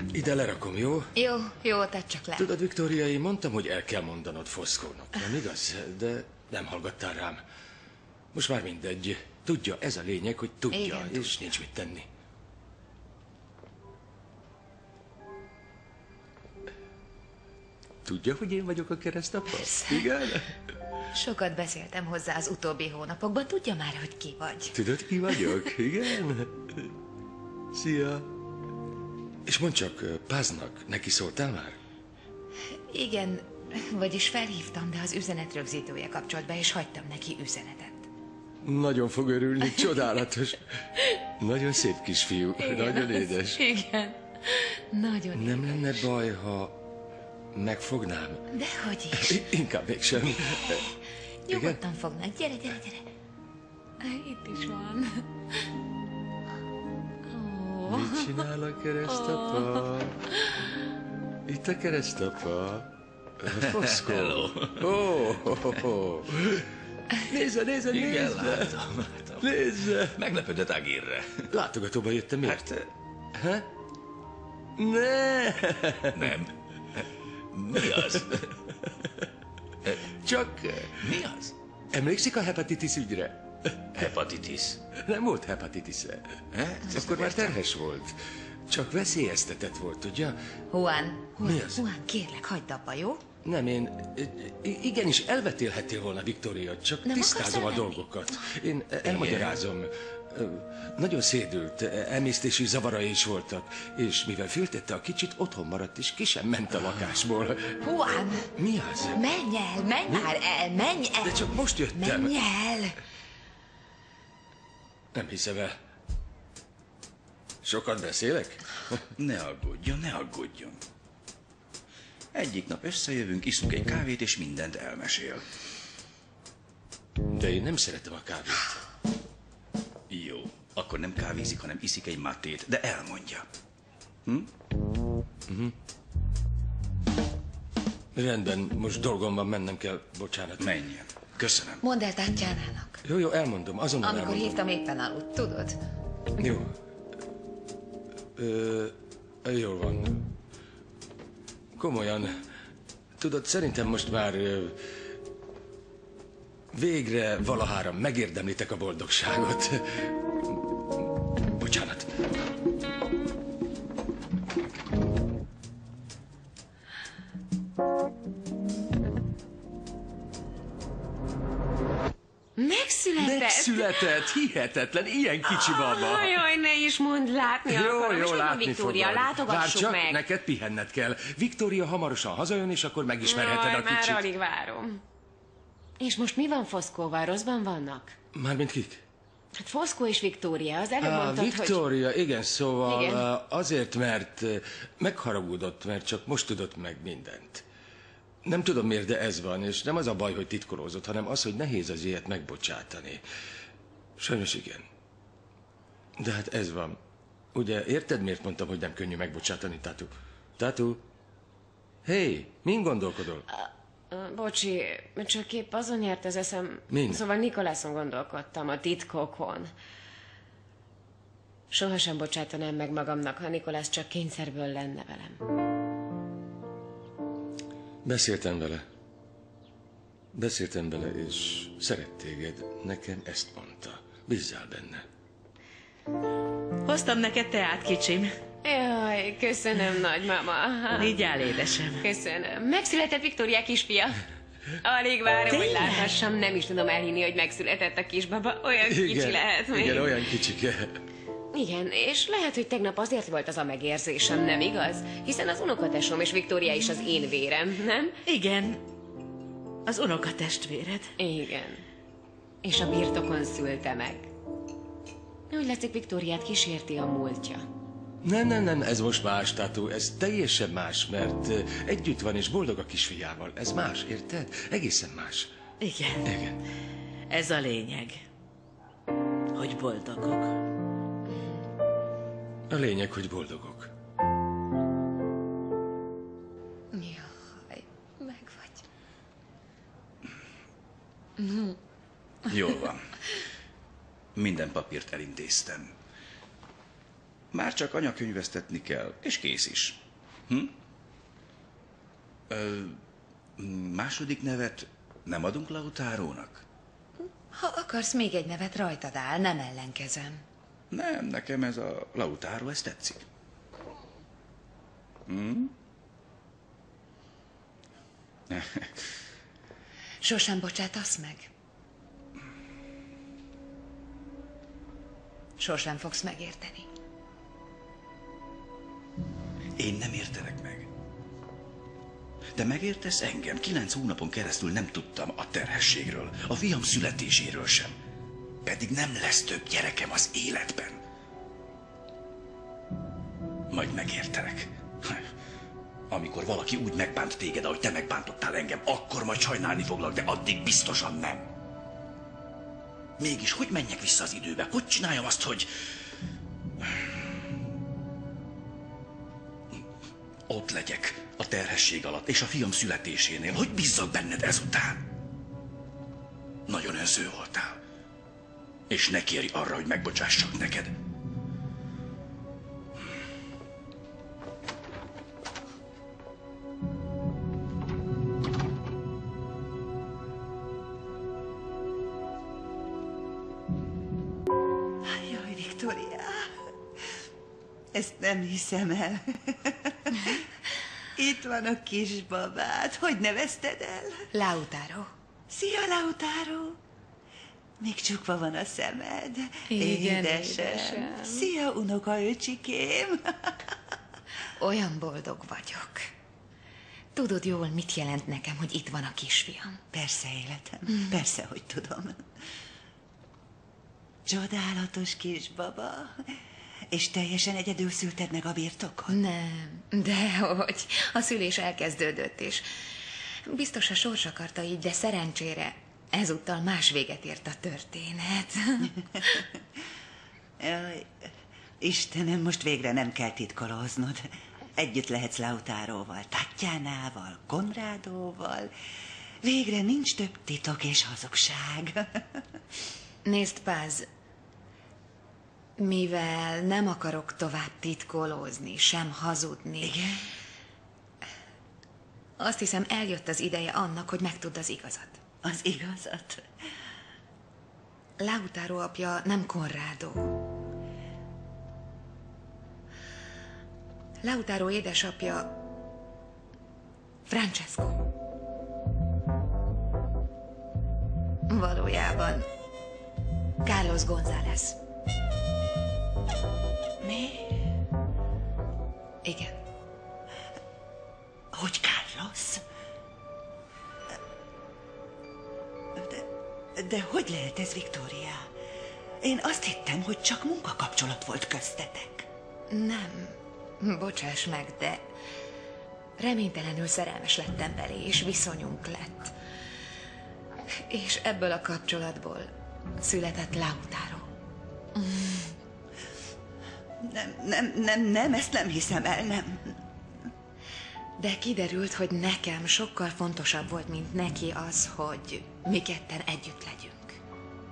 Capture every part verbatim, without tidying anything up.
Ide lerakom, jó? Jó, jó, tedd csak le. Tudod, Viktória, én mondtam, hogy el kell mondanod Foszkónak. Nem igaz? De nem hallgattál rám. Most már mindegy. Tudja, ez a lényeg, hogy tudja, Igen, és tudja. nincs mit tenni. Tudja, hogy én vagyok a keresztapa? Persze. Igen? Sokat beszéltem hozzá az utóbbi hónapokban, tudja már, hogy ki vagy. Tudod, ki vagyok? Igen? Szia! És mondd csak, Páznak, neki szóltál már? Igen, vagyis felhívtam, de az üzenet rögzítője kapcsolt be, és hagytam neki üzenetet. Nagyon fog örülni, csodálatos. Nagyon szép kisfiú, Igen, nagyon az- édes. Igen, nagyon Nem édes. lenne baj, ha megfognám? Dehogy is. I- Inkább mégsem. Nyugodtan fognak. Gyere, gyere, gyere. Itt is van. Ó. Mit csinál a keresztapa? Itt a keresztapa. Foszkó. Hello. Oh, oh, oh, oh. Nézze, nézze, Igen, nézze. láttam, láttam. Nézze. Meglepődött Agirre. Látogatóba jöttem, miért? Hát, Ha? Ne. nem. Mi az? Csak Mi az? emlékszik a hepatitis ügyre? Hepatitis. Nem volt hepatitis-e. Hát, ezt Akkor nem már értem. terhes volt. Csak veszélyeztetett volt, tudja? Juan, Juan, Mi az? Juan, kérlek, hagyd abba, jó? Nem, én... i- Igenis, elvetélhettél volna, Viktória, csak Nem tisztázom a akarsz elmenni? dolgokat. Én elmagyarázom. Ö, Nagyon szédült, emésztési zavarai is voltak, és mivel féltette a kicsit, otthon maradt, és ki sem ment a lakásból. Juan, Mi az? menj el, menj már el, menj el. De csak most jöttem. Menj el. Nem hiszem el. Sokat beszélek? Ne aggódjon, ne aggódjon. Egyik nap összejövünk, iszunk egy kávét, és mindent elmesél. De én nem szeretem a kávét. Jó, akkor nem kávézik, hanem iszik egy mattét, de elmondja. Rendben, most dolgom van, mennem kell, bocsánat. Menjen. Köszönöm. Mondd el Tatjánának. Jó, jó, elmondom, azonnal Amikor elmondom. hívtam, éppen aludt, tudod? Jó. Ö, jól van. Komolyan. Tudod, szerintem most már ö, végre valahára megérdemlitek a boldogságot. Bocsánat. Megszületett? Megszületett, hihetetlen, ilyen kicsi baba. Ah, jaj, ne is mondd, látni Jó, akarom. És jó, ott van látni Viktória, fogod. Várj látogassuk csak, meg. neked pihenned kell. Viktória hamarosan hazajön, és akkor megismerheted Jaj, a már kicsit. alig várom. És most mi van Foszkóval? Rosszban vannak? Mármint kik? Hát Foszkó és Viktória, az előbb Ah, mondtad, hogy... Viktória, igen, szóval Igen. ah, azért, mert eh, megharagudott, mert csak most tudott meg mindent. Nem tudom miért, de ez van, és nem az a baj, hogy titkolózott, hanem az, hogy nehéz az ilyet megbocsátani. Sajnos igen. De hát ez van. Ugye érted, miért mondtam, hogy nem könnyű megbocsátani, Tatu? Tatu? Hé, hey, min gondolkodol? Ö, Bocsi, csak épp azon járt az eszem... Min? Szóval Nikolászon gondolkodtam, a titkokon. Sohasem bocsátanám meg magamnak, ha Nikolász csak kényszerből lenne velem. Beszéltem vele. Beszéltem vele, és szeret téged. Nekem ezt mondta. Bízzál benne. Hoztam neked teát, kicsim. Jaj, köszönöm, nagymama. Vigyál, édesem. Köszönöm. Megszületett Viktória kisfia. Alig várom, hogy Tényleg? láthassam. Nem is tudom elhinni, hogy megszületett a kisbaba. Olyan kicsi lehet még. igen, olyan kicsike. Igen, és lehet, hogy tegnap azért volt az a megérzésem, nem igaz? Hiszen az unokatesom és Viktória is az én vérem, nem? Igen, az unokatestvéred. Igen. És a birtokon szülte meg. Úgy látszik, Viktóriát kísérti a múltja. Nem, nem, nem, ez most más, Tatu. Ez teljesen más, mert eh, együtt van és boldog a kisfiával. Ez más, érted? Egészen más. Igen, Igen. ez a lényeg, hogy boldogok. A lényeg, hogy boldogok. Jaj, meg vagy. Jól van. Minden papírt elintéztem. Már csak anyakönyvesztetni kell, és kész is. Hm? Ö, második nevet nem adunk Lautárónak? Ha akarsz, még egy nevet rajtad áll, nem ellenkezem. Nem, nekem ez a Lautáró, ez tetszik. Hm? Sosem bocsátasz meg? Sosem fogsz megérteni. Én nem értelek meg. De megértesz engem? Kilenc hónapon keresztül nem tudtam a terhességről, a fiam születéséről sem. Pedig nem lesz több gyerekem az életben. Majd megértelek. Amikor valaki úgy megbánt téged, ahogy te megbántottál engem, akkor majd sajnálni foglak, de addig biztosan nem. Mégis, hogy menjek vissza az időbe? Hogy csináljam azt, hogy... ott legyek a terhesség alatt, és a fiam születésénél. Hogy bízzak benned ezután? Nagyon önző voltál. És ne kérj arra, hogy megbocsássak neked. Jaj, Viktória, ezt nem hiszem el. Itt van a kisbabád. Hogy nevezted el? Lautaro. Szia, Lautaro. Még csukva van a szemed. Igen, édesem. édesem. Szia, unokaöcsikém. Olyan boldog vagyok. Tudod jól, mit jelent nekem, hogy itt van a kisfiam? Persze, életem. Mm. Persze, hogy tudom. Csodálatos kisbaba. És teljesen egyedül szülted meg a birtokon? Nem, dehogy. A szülés elkezdődött, és biztos a sors akarta így, de szerencsére ezúttal más véget ért a történet. Jaj, Istenem, most végre nem kell titkolóznod. Együtt lehetsz Lautáróval, Tatjánával, Konrádóval. Végre nincs több titok és hazugság. Nézd, Páz, mivel nem akarok tovább titkolózni, sem hazudni. Igen? Azt hiszem, eljött az ideje annak, hogy megtudd az igazat. Az igazat? Lautaro apja nem Konrádó. Lautaro édesapja Francesco. Valójában Carlos González. Mi? Igen. Hogy Carlos? De, de hogy lehet ez, Viktória? Én azt hittem, hogy csak munkakapcsolat volt köztetek. Nem, bocsáss meg, de reménytelenül szerelmes lettem belé, és viszonyunk lett. És ebből a kapcsolatból született Lautaro. Nem, nem, nem, nem, ezt nem hiszem el, nem. De kiderült, hogy nekem sokkal fontosabb volt, mint neki az, hogy mi ketten együtt legyünk.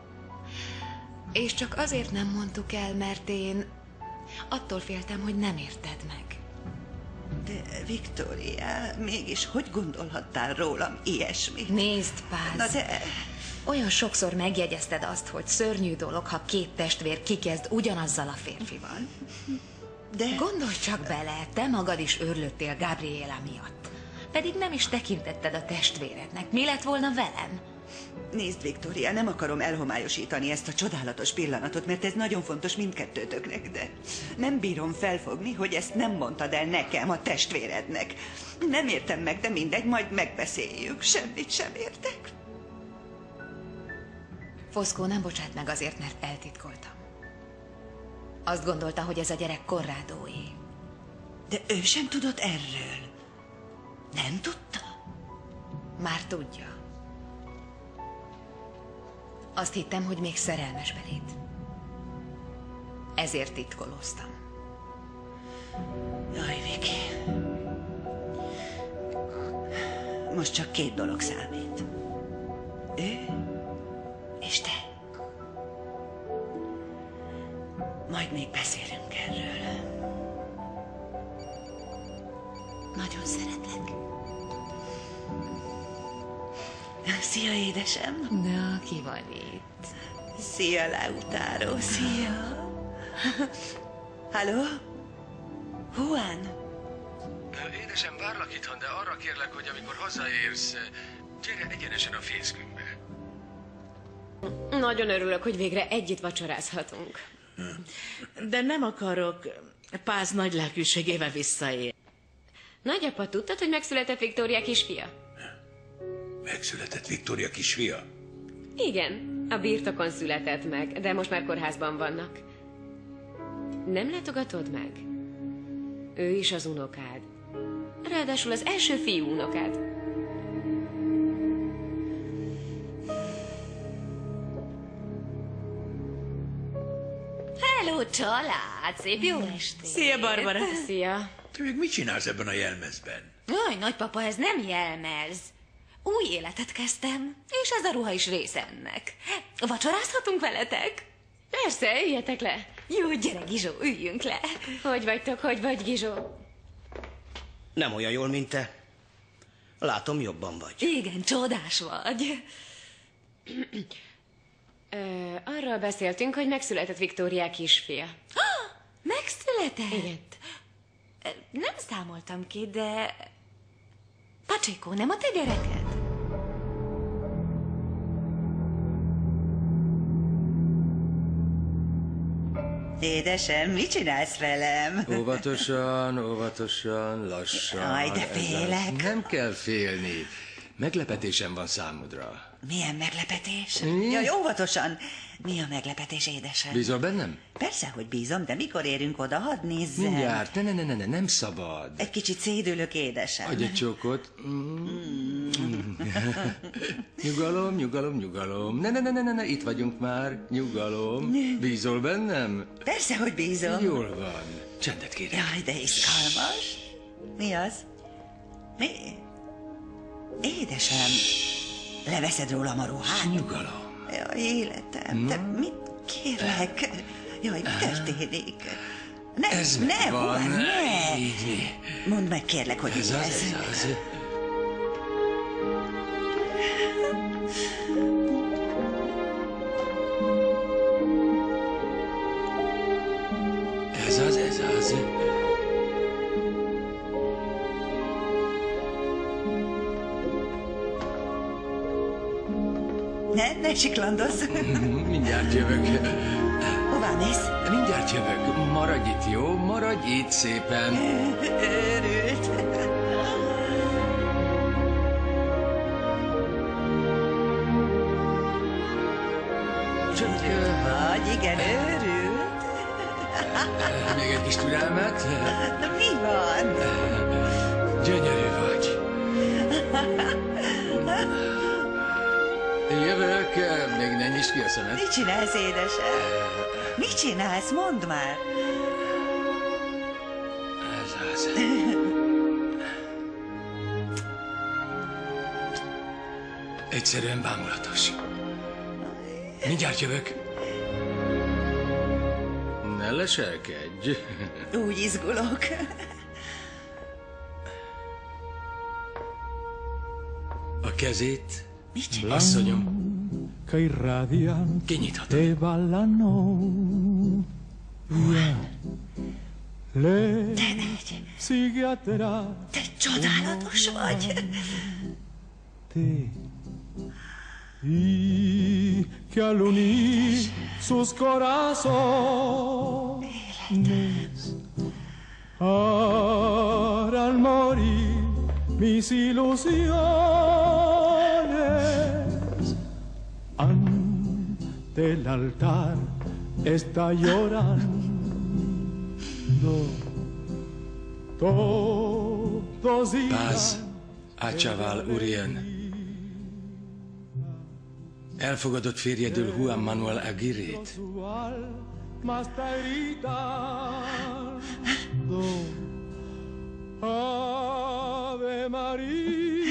És csak azért nem mondtuk el, mert én attól féltem, hogy nem érted meg. De, Viktória, mégis hogy gondolhattál rólam ilyesmit? Nézd, Páz, Na de... olyan sokszor megjegyezted azt, hogy szörnyű dolog, ha két testvér kikezd ugyanazzal a férfival. De... Gondolj csak bele, te magad is őrlöttél Gabriela miatt. Pedig nem is tekintetted a testvérednek. Mi lett volna velem? Nézd, Viktória, nem akarom elhomályosítani ezt a csodálatos pillanatot, mert ez nagyon fontos mindkettőtöknek, de nem bírom felfogni, hogy ezt nem mondtad el nekem, a testvérednek. Nem értem meg, de mindegy, majd megbeszéljük. Semmit sem értek. Foszkó nem bocsát meg azért, mert eltitkoltam. Azt gondolta, hogy ez a gyerek Konrádóé. De ő sem tudott erről. Nem tudta? Már tudja. Azt hittem, hogy még szerelmes beléd. Ezért titkolóztam. Jaj, Viki. Most csak két dolog számít. Ő és te. Majd még beszélünk erről. Nagyon szeretlek. Szia, édesem. Na, ki van itt? Szia, Lautaro. Szia. Halló? Juan? Édesem, várlak itthon, de arra kérlek, hogy amikor hazaérsz, gyere egyenesen a fészkünkbe. Nagyon örülök, hogy végre együtt vacsorázhatunk. De nem akarok Páz nagy lelkűségével visszaér. Nagyapa, tudtad, hogy megszületett Viktória kisfia? Megszületett Viktória kisfia? Igen, a birtokon született meg, de most már kórházban vannak. Nem látogatod meg? Ő is az unokád. Ráadásul az első fiú unokád. Hello, család! Szép jó estét! Szia, Barbara! Szia! Te még mit csinálsz ebben a jelmezben? Jaj, nagypapa, ez nem jelmez. Új életet kezdtem, és ez a ruha is része ennek. Vacsorázhatunk veletek? Persze, üljetek le! Jó, gyere, Gizsó, üljünk le. Hogy vagytok, hogy vagy, Gizsó? Nem olyan jól, mint te. Látom, jobban vagy. Igen, csodás vagy. Ö, arról beszéltünk, hogy megszületett Viktória kisfia. Megszületett? Igen. Nem számoltam ki, de... Pacsiko, nem a te gyereked? Édesem, mit csinálsz velem? Óvatosan, óvatosan, lassan. Aj, de Ez félek. az- Nem kell félni. Meglepetésem van számodra. Milyen meglepetés? Mi? Jaj, óvatosan. Mi a meglepetés, édesem? Bízol bennem? Persze, hogy bízom, de mikor érünk oda, hadd nézzem. Mindjárt. Ne, ne, ne, ne, ne, nem szabad. Egy kicsit szédülök, édesem. Adj egy csókot. Mm. Nyugalom, nyugalom, nyugalom. Ne, ne, ne, ne, ne, ne, itt vagyunk már. Nyugalom. Bízol bennem? Persze, hogy bízom. Jól van. Csendet kérek. Jaj, de izgalmas. Mi az? Mi? Édesem, leveszed rólam a ruhát? Nyugalom. Jaj, életem, te mit kérlek? Jaj, mi történik? Ne, Ez ne, van. Juan, ne! Így. Mondd meg, kérlek, hogy Ez mi az, ez. ez az. Ez az, ez az. Ne, ne siklandozz. Mindjárt jövök. Hová mész? Mindjárt jövök. Maradj itt, jó? Maradj itt szépen. Őrült. Csak Vagy, igen, őrült. még egy kis türelmet. Na, mi van? Gyönyörű vagy. Jövök, még ne nyisd ki a szemed. Mit csinálsz, édesem? Mit csinálsz? Mondd már. Ez az. Egyszerűen bámulatos. Mindjárt jövök. Ne leselkedj. Úgy izgulok. A kezét, Mit csinálsz? asszonyom, Che irradiante kinyithatom. ballano via le psichiatra Te csodálatos vagy. te y que al unir sus corazones harán morir mis ilusiones. Ante el altar está llorando todos Páz, días. Ácsával Urien. Elfogadott férjedül Juan Manuel Aguirre-t. Su alma está gritando Ave María.